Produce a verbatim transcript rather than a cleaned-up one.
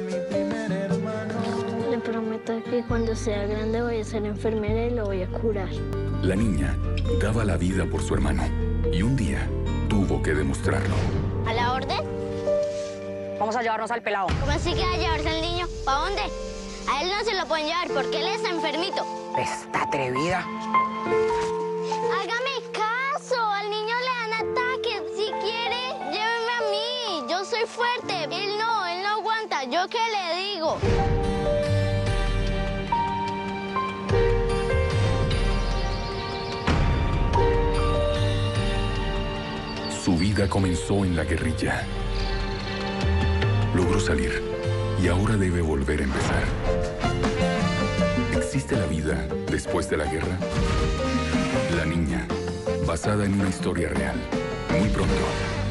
Le prometo que cuando sea grande voy a ser enfermera y lo voy a curar. La niña daba la vida por su hermano y un día tuvo que demostrarlo. ¿A la orden? Vamos a llevarnos al pelado. ¿Cómo así que va a llevarse al niño? ¿Para dónde? A él no se lo pueden llevar porque él es enfermito. Está atrevida. Hágame caso, al niño le dan ataques. Si quiere, lléveme a mí. Yo soy fuerte. Él no, él no aguanta. ¿Yo qué le digo? Su vida comenzó en la guerrilla. Logró salir y ahora debe volver a empezar. ¿Existe la vida después de la guerra? La niña, basada en una historia real. Muy pronto.